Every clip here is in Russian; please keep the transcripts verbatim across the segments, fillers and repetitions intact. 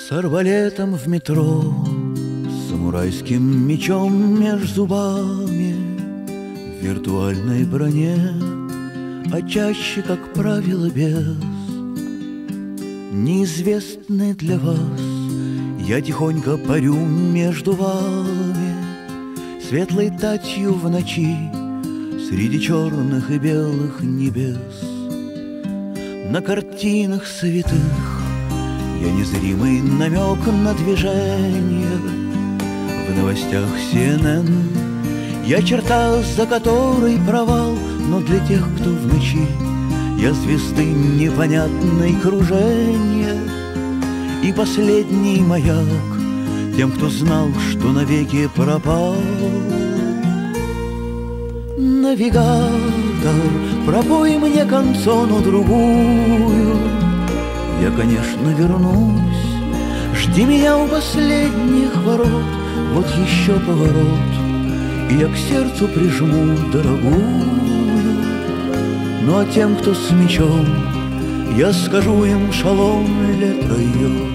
С арбалетом в метро, с самурайским мечом меж зубами, в виртуальной броне, а чаще, как правило, без. Неизвестный для вас, я тихонько парю между вами, светлой татью в ночи, среди черных и белых небес. На картинах святых я незримый намек на движение. В новостях си эн эн я черта, за которой провал, но для тех, кто в ночи, я звезды непонятной кружения. И последний маяк тем, кто знал, что навеки пропал. Навигатор, пробой мне концону другую, я, конечно, вернусь. Жди меня у последних ворот, вот еще поворот, и я к сердцу прижму дорогую. Ну а тем, кто с мечом, я скажу им шалом летройот.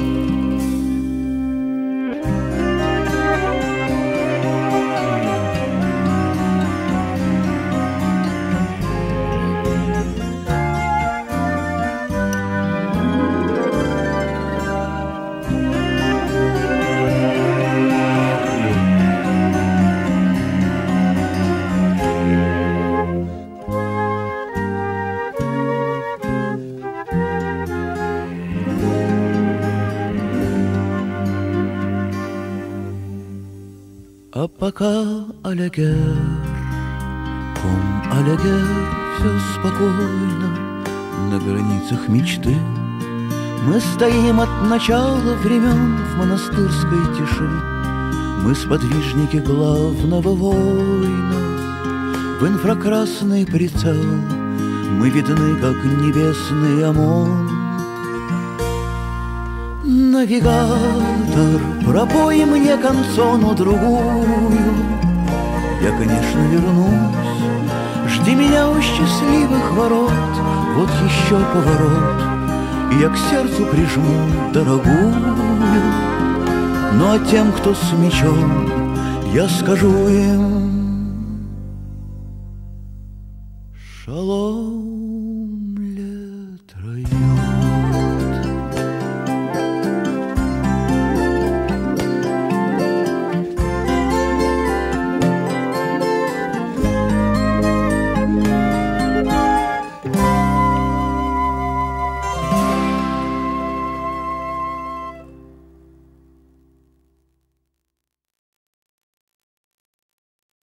А пока алягер, ком алягер, все спокойно на границах мечты. Мы стоим от начала времен в монастырской тиши. Мы сподвижники главного воина, в инфракрасный прицел мы видны, как небесный ОМОН. Навигатор, пробой мне концону другую, я, конечно, вернусь. Жди меня у счастливых ворот, вот еще поворот, и я к сердцу прижму дорогую. Ну а тем, кто с мечом, я скажу им шалом.